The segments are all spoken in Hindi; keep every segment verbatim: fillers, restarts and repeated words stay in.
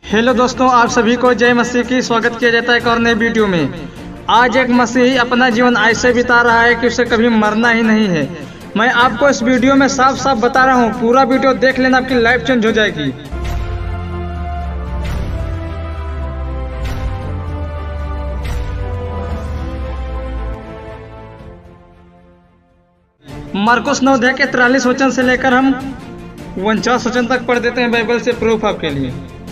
हेलो दोस्तों, आप सभी को जय मसीह की स्वागत किया जाता है एक और नए वीडियो में। आज एक मसीही अपना जीवन ऐसे बिता रहा है कि उसे कभी मरना ही नहीं है। मैं आपको इस वीडियो में साफ साफ बता रहा हूँ, पूरा वीडियो देख लेना, आपकी लाइफ चेंज हो जाएगी। मार्कुस नौ अध्याय के तिरालीस वचन से लेकर हम उनचास वचन तक पढ़ देते हैं बाइबल से प्रूफ आपके लिए।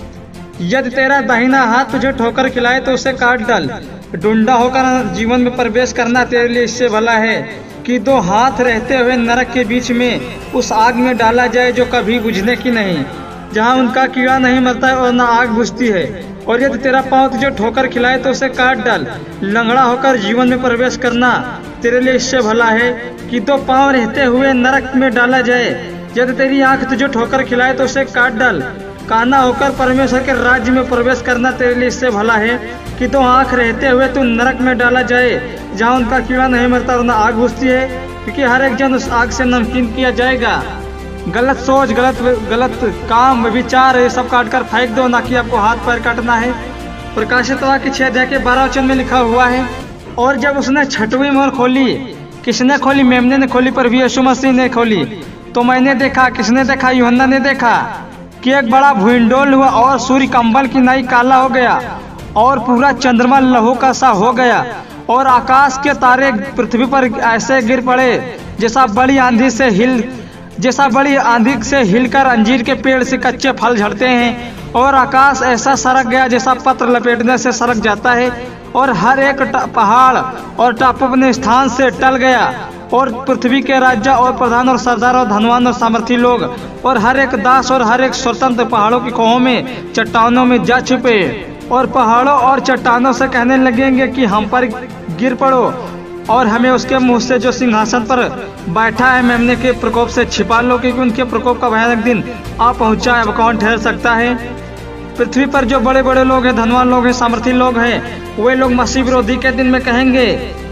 यदि तेरा दाहिना हाथ तुझे ठोकर खिलाए तो उसे काट डाल। डूंडा होकर जीवन में प्रवेश करना तेरे लिए इससे भला है कि दो हाथ रहते हुए नरक के बीच में उस आग में डाला जाए जो कभी बुझने की नहीं, जहाँ उनका कीड़ा नहीं मरता है और न आग बुझती है। और यदि तेरा पाँव तुझे ठोकर खिलाए तो उसे काट डाल। लंगड़ा होकर जीवन में प्रवेश करना तेरे लिए इससे भला है कि दो पाँव रहते हुए नरक में डाला जाए। यदि तेरी आंख तुझे ठोकर खिलाए तो उसे काट डाल। काना होकर परमेश्वर के राज्य में प्रवेश करना तेरे लिए इससे भला है कि दो आंख रहते हुए तू नरक में डाला जाए, जहाँ उनका कीड़ा नहीं मरता और न आग बुझती है, क्योंकि हर एक जन उस आग से नमकीन किया जाएगा। गलत सोच, गलत गलत काम, विचार, ये सब काट कर फेंक दो, ना कि आपको हाथ पैर काटना है। प्रकाशित वाक्य छह अध्याय के बारह वचन में लिखा हुआ है, और जब उसने छठवीं मोहर खोली, किसने खोली? मेमने ने खोली, पर भी यीशु मसीह ने खोली। तो मैंने देखा, किसने देखा? यूहन्ना ने देखा कि एक बड़ा भूइंडोल हुआ और सूर्य कंबल की नाई काला हो गया और पूरा चंद्रमा लहू का सा हो गया, और आकाश के तारे पृथ्वी पर ऐसे गिर पड़े जैसा बड़ी आंधी से हिल जैसा बड़ी आंधी से हिलकर अंजीर के पेड़ से कच्चे फल झड़ते हैं। और आकाश ऐसा सरक गया जैसा पत्र लपेटने से सरक जाता है, और हर एक पहाड़ और टापू अपने स्थान से टल गया, और पृथ्वी के राजा और प्रधान और सरदार और धनवान और सामर्थी लोग और हर एक दास और हर एक स्वतंत्र पहाड़ों की खोहों में, चट्टानों में जा छुपे, और पहाड़ों और चट्टानों से कहने लगेंगे कि हम पर गिर पड़ो और हमें उसके मुंह से जो सिंहासन पर बैठा है मेमने के प्रकोप से छिपा लो, क्योंकि उनके प्रकोप का भयानक दिन आ पहुंचा है। अब कौन ठहर सकता है? पृथ्वी पर जो बड़े बड़े लोग हैं, धनवान लोग हैं, सामर्थी लोग हैं, वे लोग मसीह विरोधी के दिन में कहेंगे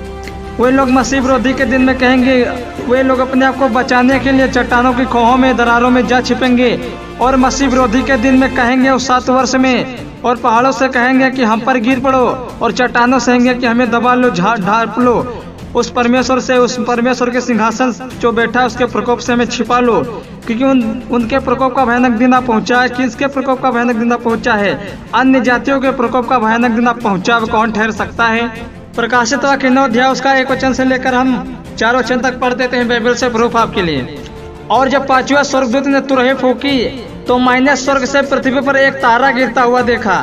वे लोग मसीह विरोधी के दिन में कहेंगे वे लोग अपने आप को बचाने के लिए चट्टानों की खोहों में, दरारों में जा छिपेंगे, और मसीह विरोधी के दिन में कहेंगे उस सात वर्ष में, और पहाड़ों से कहेंगे कि हम पर गिर पड़ो, और चट्टानों से कहेंगे कि हमें दबा लो, झाड़ ढाप लो। उस परमेश्वर से, उस परमेश्वर के सिंहासन जो बैठा है उसके प्रकोप से हमें छिपा लो, क्योंकि उन उनके प्रकोप का भयानक दिन आ पहुंचा है। किसके प्रकोप का भयानक दिन आ पहुंचा है? अन्य जातियों के प्रकोप का भयानक दिन आ पहुंचा। अब कौन ठहर सकता है? प्रकाशित वाक्य नौ अध्याय उसका एक वचन से लेकर हम चार वचन तक पढ़ देते हैं बाइबल से प्रूफ आपके लिए। और जब पांचवा स्वर्गदूत ने तुरही फूकी तो मैंने स्वर्ग से पृथ्वी पर एक तारा गिरता हुआ देखा,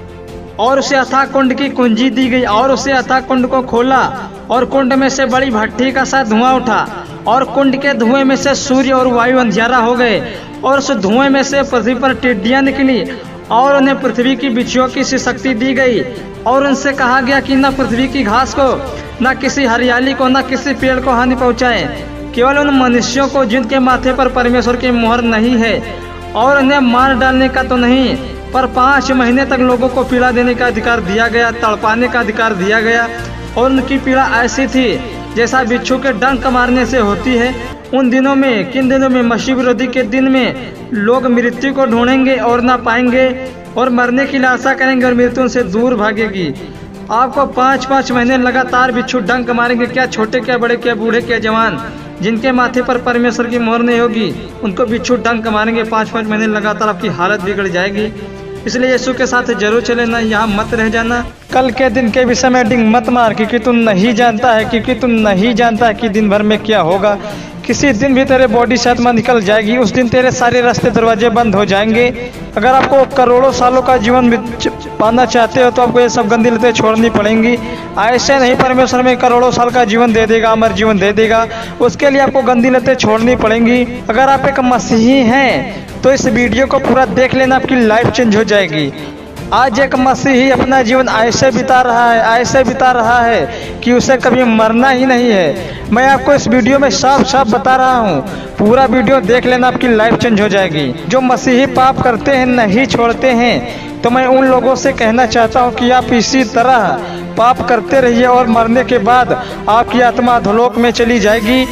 और उसे अथाह कुंड की कुंजी दी गई, और उसे अथाह कुंड को खोला, और कुंड में से बड़ी भट्ठी का सा धुआं उठा, और कुंड के धुएं में से सूर्य और वायु अंधियारा हो गए, और उस धुएं में से पृथ्वी पर टिड्डियां निकली, और उन्हें पृथ्वी की बिच्छुओं की सी शक्ति दी गई। और उनसे कहा गया कि न पृथ्वी की घास को, न किसी हरियाली को, न किसी पेड़ को हानि पहुंचाए, केवल उन मनुष्यों को जिनके माथे पर परमेश्वर की मुहर नहीं है, और उन्हें मार डालने का तो नहीं, पर पाँच महीने तक लोगों को पीड़ा देने का अधिकार दिया गया, तड़पाने का अधिकार दिया गया। और उनकी पीड़ा ऐसी थी जैसा बिच्छू के डंक मारने से होती है। उन दिनों में, किन दिनों में? मसीह विरोधी के दिन में लोग मृत्यु को ढूंढेंगे और ना पाएंगे, और मरने की आशा करेंगे और मृत्यु उनसे दूर भागेगी। आपको पाँच पाँच महीने लगातार बिच्छू डंक मारेंगे, क्या छोटे, क्या बड़े, क्या बूढ़े, क्या जवान, जिनके माथे पर परमेश्वर की मोहर नहीं होगी, उनको बिच्छू डंक मारेंगे पाँच पाँच महीने लगातार। आपकी हालत बिगड़ जाएगी। इसलिए यीशु के साथ जरूर चले ना, यहाँ मत रह जाना। कल के दिन के विषय में डिंग मत मार, क्योंकि तुम नहीं जानता है क्योंकि तुम नहीं जानता है कि दिन भर में क्या होगा। किसी दिन भी तेरे बॉडी सेहतमंद निकल जाएगी, उस दिन तेरे सारे रास्ते दरवाजे बंद हो जाएंगे। अगर आपको करोड़ों सालों का जीवन पाना चाहते हो तो आपको ये सब गंदी लतें छोड़नी पड़ेंगी। ऐसे नहीं परमेश्वर में करोड़ों साल का जीवन दे देगा, अमर जीवन दे देगा, उसके लिए आपको गंदी लतें छोड़नी पड़ेंगी। अगर आप एक मसीही हैं तो इस वीडियो को पूरा देख लेना, आपकी लाइफ चेंज हो जाएगी। आज एक मसीही अपना जीवन ऐसे बिता रहा है ऐसे बिता रहा है कि उसे कभी मरना ही नहीं है। मैं आपको इस वीडियो में साफ साफ बता रहा हूँ, पूरा वीडियो देख लेना, आपकी लाइफ चेंज हो जाएगी। जो मसीही पाप करते हैं, नहीं छोड़ते हैं, तो मैं उन लोगों से कहना चाहता हूँ कि आप इसी तरह पाप करते रहिए, और मरने के बाद आपकी आत्मा अधोलोक में चली जाएगी।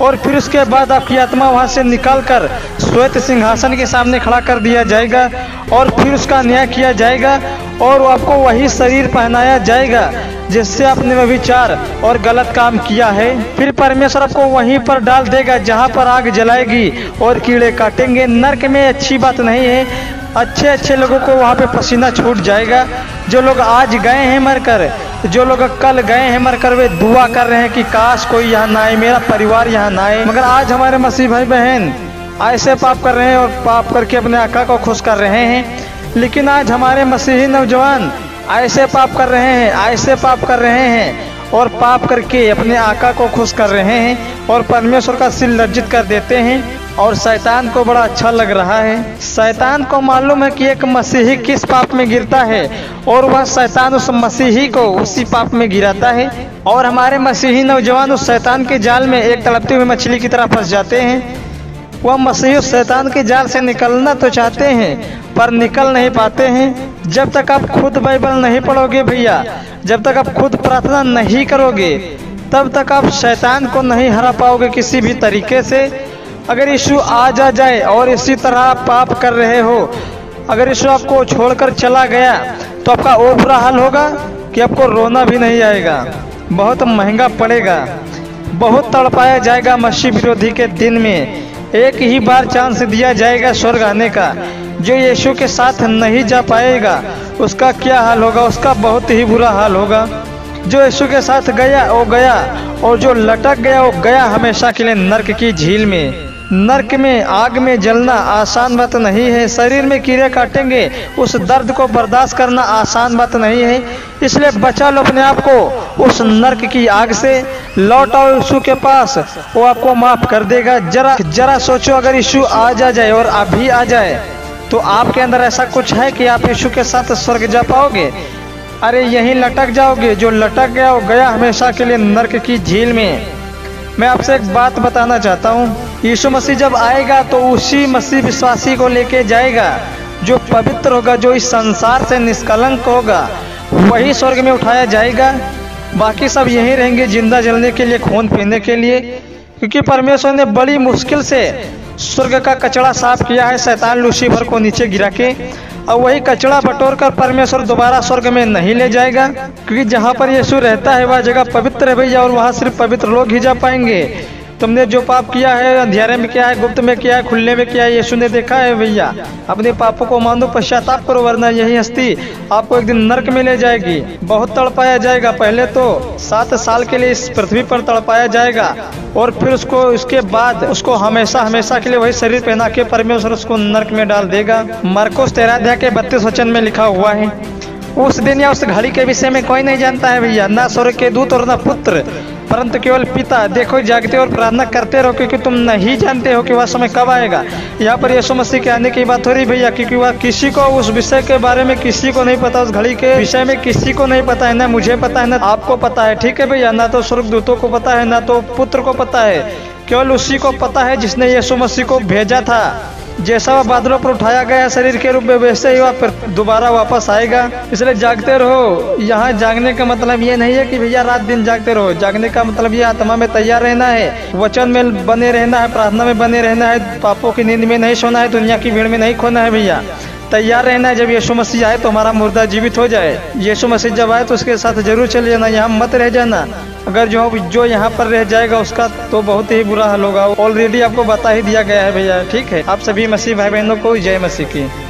और फिर उसके बाद आपकी आत्मा वहाँ से निकालकर श्वेत सिंहासन के सामने खड़ा कर दिया जाएगा और फिर उसका न्याय किया जाएगा और आपको वही शरीर पहनाया जाएगा जिससे आपने व्यभिचार और गलत काम किया है। फिर परमेश्वर आपको वहीं पर डाल देगा जहाँ पर आग जलाएगी और कीड़े काटेंगे। नरक में अच्छी बात नहीं है, अच्छे अच्छे लोगों को वहाँ पे पसीना छूट जाएगा। जो लोग आज गए हैं मरकर, जो लोग कल गए हैं मरकर, वे दुआ कर रहे हैं कि काश कोई यहाँ ना आए, मेरा परिवार यहाँ ना आए। मगर आज हमारे मसीह भाई बहन ऐसे पाप कर रहे हैं और पाप करके अपने आका को खुश कर रहे हैं। लेकिन आज हमारे मसीही नौजवान ऐसे पाप कर रहे हैं, ऐसे पाप कर रहे हैं और पाप करके अपने आका को खुश कर रहे हैं और परमेश्वर का सिर लज्जित कर देते हैं। और शैतान को बड़ा अच्छा लग रहा है। शैतान को मालूम है कि एक मसीही किस पाप में गिरता है और वह शैतान उस मसीही को उसी पाप में गिराता है। और हमारे मसीही नौजवान उस शैतान के जाल में एक तड़पती हुई मछली की तरह फंस जाते हैं। वह मसीही उस शैतान के जाल से निकलना तो चाहते हैं पर निकल नहीं पाते हैं। जब तक आप खुद बाइबल नहीं पढ़ोगे भैया, जब तक आप खुद प्रार्थना नहीं करोगे, तब तक आप शैतान को नहीं हरा पाओगे किसी भी तरीके से। अगर यीशु आज आ जाए और इसी तरह आप पाप कर रहे हो, अगर यीशु आपको छोड़कर चला गया तो आपका वो बुरा हाल होगा कि आपको रोना भी नहीं आएगा, बहुत महंगा पड़ेगा, बहुत तड़पाया जाएगा। मसीह विरोधी के दिन में एक ही बार चांस दिया जाएगा स्वर्ग आने का। जो यीशु के साथ नहीं जा पाएगा उसका क्या हाल होगा, उसका बहुत ही बुरा हाल होगा। जो यीशु के साथ गया वो गया और जो लटक गया वो गया हमेशा के लिए नरक की झील में। नरक में आग में जलना आसान बात नहीं है, शरीर में कीड़े काटेंगे, उस दर्द को बर्दाश्त करना आसान बात नहीं है। इसलिए बचा लो अपने आप को उस नरक की आग से, लौट आओ यीशु के पास, वो आपको माफ कर देगा। जरा जरा सोचो, अगर यीशु आज आ जाए और अभी आ जाए तो आपके अंदर ऐसा कुछ है कि आप यीशु के साथ स्वर्ग जा पाओगे? अरे यहीं लटक जाओगे। जो लटक गया वो गया हमेशा के लिए नरक की झील में। मैं आपसे एक बात बताना चाहता हूँ, यीशु मसीह जब आएगा तो उसी मसीह विश्वासी को लेके जाएगा जो पवित्र होगा, जो इस संसार से निष्कलंक होगा, वही स्वर्ग में उठाया जाएगा। बाकी सब यहीं रहेंगे जिंदा जलने के लिए, खून पीने के लिए। क्योंकि परमेश्वर ने बड़ी मुश्किल से स्वर्ग का कचड़ा साफ किया है शैतान लूसीफर को नीचे गिरा के, और वही कचड़ा बटोर कर परमेश्वर दोबारा स्वर्ग में नहीं ले जाएगा। क्योंकि जहाँ पर यीशु रहता है वह जगह पवित्र है भैया, और वहाँ सिर्फ पवित्र लोग ही जा पाएंगे। तुमने जो पाप किया है, अंधेरे में किया है, गुप्त में किया है, खुले में किया है, यीशु ने देखा है भैया। अपने पापों को मानो, पश्चाताप करो, वरना यही हस्ती आपको एक दिन नरक में ले जाएगी। बहुत तड़पाया जाएगा, पहले तो सात साल के लिए इस पृथ्वी पर तड़पाया जाएगा और फिर उसको उसके बाद उसको हमेशा हमेशा के लिए वही शरीर पहना के परमेश्वर उसको नरक में डाल देगा। मरकुस तेरह अध्याय के बत्तीस वचन में लिखा हुआ है, उस दिन या उस घड़ी के विषय में कोई नहीं जानता है भैया, ना स्वर्ग के दूत और ना पुत्र, परंतु केवल पिता। देखो जागते और प्रार्थना करते रहो, क्योंकि तुम नहीं जानते हो कि वह समय कब आएगा। यहाँ पर यीशु मसीह के आने की बात हो रही भैया, क्योंकि वह किसी को उस विषय के बारे में किसी को नहीं पता, उस घड़ी के विषय में किसी को नहीं पता है, ना मुझे पता है, ना आपको पता है। ठीक है भैया, ना तो स्वर्गदूतों को पता है, ना तो पुत्र को पता है, केवल उसी को पता है जिसने यीशु मसीह को भेजा था। जैसा वह बादलों पर उठाया गया शरीर के रूप में, वैसे ही वह दोबारा वापस आएगा। इसलिए जागते रहो। यहाँ जागने का मतलब ये नहीं है कि भैया रात दिन जागते रहो। जागने का मतलब ये आत्मा में तैयार रहना है, वचन में बने रहना है, प्रार्थना में बने रहना है, पापों की नींद में नहीं सोना है, दुनिया की भीड़ में नहीं खोना है भैया। तैयार रहना है, जब यीशु मसीह आए तो हमारा मुर्दा जीवित हो जाए। यीशु मसीह जब आए तो उसके साथ जरूर चले जाना, यहाँ मत रह जाना। अगर जो जो यहाँ पर रह जाएगा उसका तो बहुत ही बुरा हाल होगा। ऑलरेडी आपको बता ही दिया गया है भैया। ठीक है, आप सभी मसीह भाई बहनों को जय मसीह की।